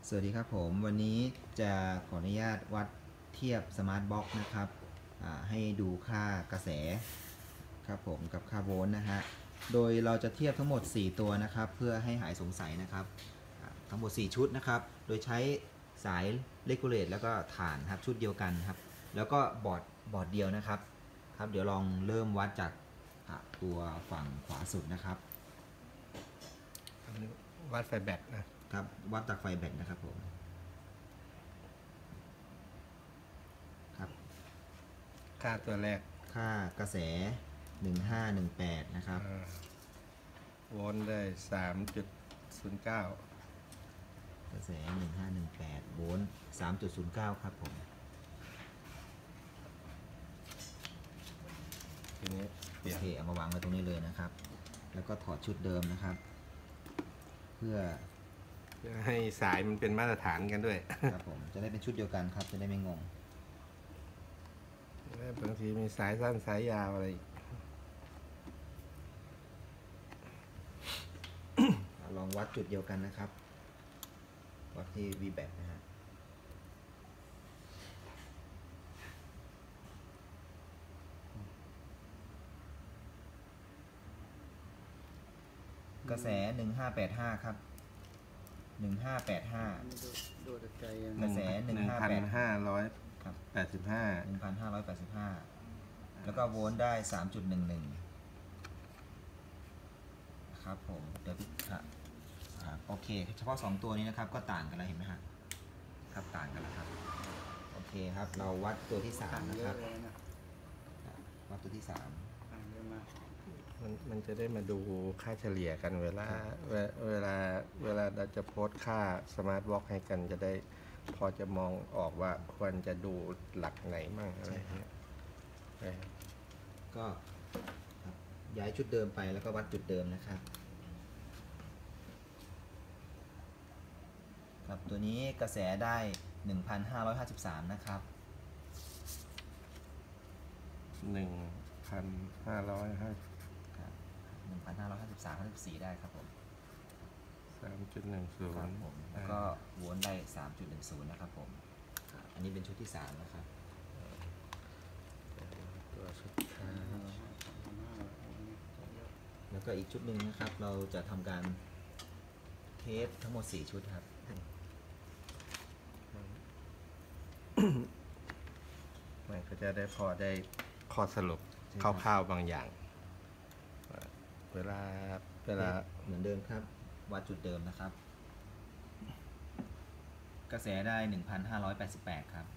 สวัสดีครับผมวันนี้จะขออนุญาตวัดเทียบสมาร์ทบ็อกซ์นะครับให้ดูค่ากระแสครับผมกับค่าโวลต์นะฮะโดยเราจะเทียบทั้งหมด4ตัวนะครับเพื่อให้หายสงสัยนะครับทั้งหมด4ชุดนะครับโดยใช้สายเลกูเลตแล้วก็ฐานครับชุดเดียวกันครับแล้วก็บอร์ดเดียวนะครับเดี๋ยวลองเริ่มวัดจากตัวฝั่งขวาสุดนะครับวัดไฟแบตนะครับวัดจากไฟแบตนะครับผมครับค่าตัวแรกค่ากระแส1518นะครับโวลต์ได้ 3.09 กระแส1518โวลต์ 3.09 ครับผมทีนี้โอเคเอามาวางไว้ตรงนี้เลยนะครับแล้วก็ถอดชุดเดิมนะครับเพื่อให้สายมันเป็นมาตรฐานกันด้วยครับผมจะได้เป็นชุดเดียวกันครับจะได้ไม่งงบางทีมีสายสั้นสายยาวอะไรลองวัดจุดเดียวกันนะครับวัดที่ VBAT นะฮะกระแส1585ครับ1585กระแส1585แล้วก็โวลต์ได้ 3.11ครับผมเดี๋ยวโอเคเฉพาะ2ตัวนี้นะครับก็ต่างกันแล้วเห็นไหมครับต่างกันแล้วครับโอเคครับเราวัดตัวที่3นะครับวัดตัวที่3 มันจะได้มาดูค่าเฉลี่ยกันเวลาเราจะโพสต์ค่าสมาร์ทวอล์กให้กันจะได้พอจะมองออกว่าควรจะดูหลักไหนมั่งอะไรเงี้ยก็ย้ายชุดเดิมไปแล้วก็วัดจุดเดิมนะครับครับตัวนี้กระแสได้ 1,553 นะครับ 1,553 ได้ครับผม 3.10 ครับผมแล้วก็โวลต์ได้ 3.10 นะครับผมอันนี้เป็นชุดที่3นะครับตัวสุดท้ายแล้วก็อีกชุดหนึ่งนะครับเราจะทำการเทสทั้งหมด4ชุดครับมันก็จะได้พอได้ข้อสรุปคร่าวๆบางอย่างเวลาเหมือนเดิมครับวัดจุดเดิมนะครับกระแสได้ 1,588 ครับ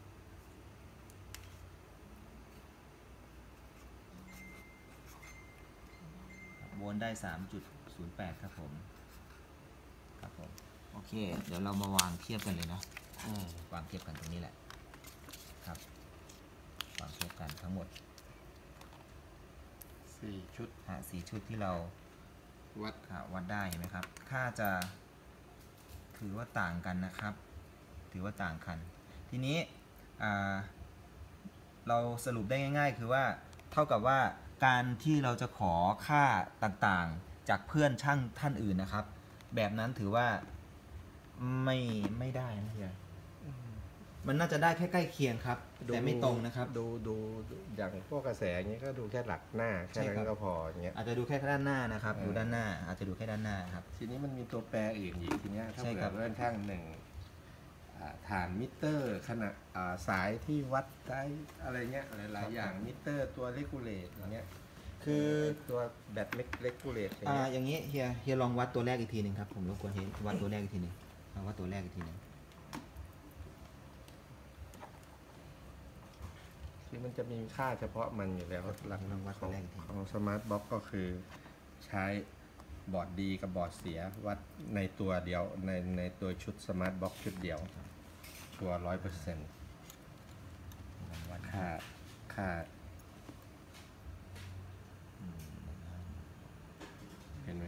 โวลต์ได้ 3.08 ครับผมโอเคเดี๋ยวเรามาวางเทียบกันเลยนะวางเทียบกันตรงนี้แหละครับวางเทียบกันทั้งหมด 4 ชุด 4 ชุดที่เราวัดได้เห็นไหมครับค่าจะถือว่าต่างกันนะครับถือว่าต่างกันทีนี้เราสรุปได้ง่ายๆคือว่าเท่ากับว่าการที่เราจะขอค่าต่างๆจากเพื่อนช่างท่านอื่นนะครับแบบนั้นถือว่าไม่ได้นะเฮียมันน่าจะได้แค่ใกล้เคียงครับแต่ไม่ตรงนะครับดูอย่างพวกกระแสอย่างเงี้ยก็ดูแค่หลักหน้าแค่นั้นก็พออย่างเงี้ยอาจจะดูแค่ด้านหน้านะครับดูด้านหน้าอาจจะดูแค่ด้านหน้าครับทีนี้มันมีตัวแปรอื่นอีกทีเนี้ยถ้าเกิดเรื่องช่างฐานมิเตอร์ขนาดสายที่วัดได้อะไรเงี้ยหลายๆอย่างมิเตอร์ตัวเรกูเลตอย่างเงี้ยคือตัวแบตเรกูเลตอย่างนี้เฮียลองวัดตัวแรกอีกทีหนึ่งครับผมรบกวนเฮียวัดตัวแรกอีกทีหนึ่งวัดตัวแรกอีกทีหนึ่งที่มันจะมีค่าเฉพาะมันอยู่แล้วหลักของสมาร์ทบ็อกก็คือใช้บอร์ดดีกับบอร์ดเสียวัดในตัวเดียวในตัวชุดสมาร์ทบ็อกชุดเดียวชัวร์ 100%ค่าเห็นไหม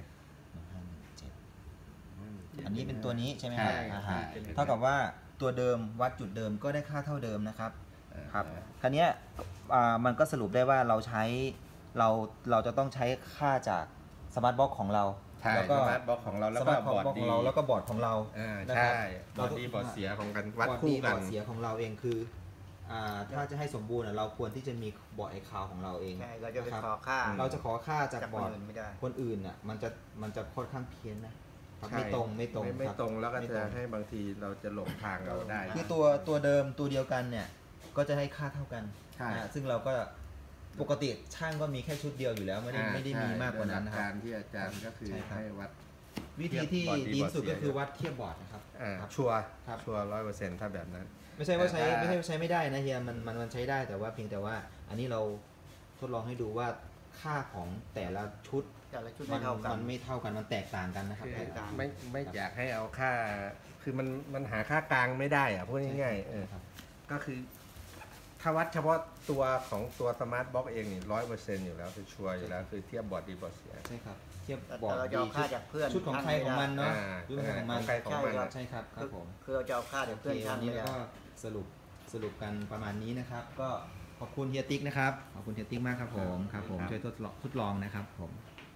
อันนี้เป็นตัวนี้ใช่ไหมครับเท่ากับว่าตัวเดิมวัดจุดเดิมก็ได้ค่าเท่าเดิมนะครับคราวนี้มันก็สรุปได้ว่าเราจะต้องใช้ค่าจากสมาร์ทบ็อกของเราใช่แล้วก็สมาร์ทบล็อกของเราแล้วสก็มาร์ทบอร์ดบล็อกขดีองเราแล้วก็บอร์ดของเรา นะคใช่รับบอร์ดดีบอร์ดเสียของกันวัดบอร์ดคู่ดีบกัอน ร์ดเสียของเราเองคือถ้าจะให้สมบูรณ์เราควรที่จะมีบอร์ดไอคาวของเราเองใช่เราจะไปนคขบอค่าเราจะขอค่าจากจากบคอน ร์ดอื่นไม่ได้คนอื่นน่ะมันจะค่อนข้างเพี้ยนนะครับใช่ไม่ตรงไม่ครับตรงแล้วก็ไม่จะตรงให้บางทีเราจะหลงทางเราได้คือตัวเดิมตัวเดียวกันเนี่ยก็จะให้ค่าเท่ากันใช่ซึ่งเราก็ปกติช่างก็มีแค่ชุดเดียวอยู่แล้วไม่ได้มีมากกว่านั้นนะคการับรที่อาจารย์ก็คือใช่ครับให้วัดวิธีที่เทียบบอร์ดดีดีที่สุดบอร์ดเสียก็คือวัดเทียบบอร์ดนะครับ ครับชัวร์ครับชัวร์100%ถ้าแบบนั้นไม่ใช่ว่าใช้แต่ถ้าไม่ใช่ว่าใช้ไม่ได้นะเฮียมันใช้ได้แต่ว่าเพียงแต่ว่า อันนี้เราทดลองให้ดูว่าค่าของแต่ละชุดแต่ละชุดไม่เท่ากันมันไม่เท่ากันมันแตกต่างกันนะครับคือแตกต่างไม่อยากให้เอาค่า คือมันหาค่ากลางไม่ได้อะพูดง่ายๆครับก็คือ ถ้าวัดเฉพาะตัวของตัวสมาร์ทบล็อกเองนี่100%อยู่แล้วคือชัวร์อยู่แล้วคือเทียบบอร์ดดีบอร์ดเสียใช่ครับเทียบแต่บอร์ดเราจะดีเอาค่าจากเพื่อนชุดของใครของมันเนาะอ่าชุดของมันของใครของมันใช่ครับครับผมคือเราจะเอาค่าจากเพื่อนโอเคช่าวังนนี้ไม่เราได้ก็สรุปกันประมาณนี้นะครับ ก็ขอบคุณเฮียติ๊กนะครับขอบคุณเฮียติ๊กมากครับผมครับผมช่วยทดลองนะครับผม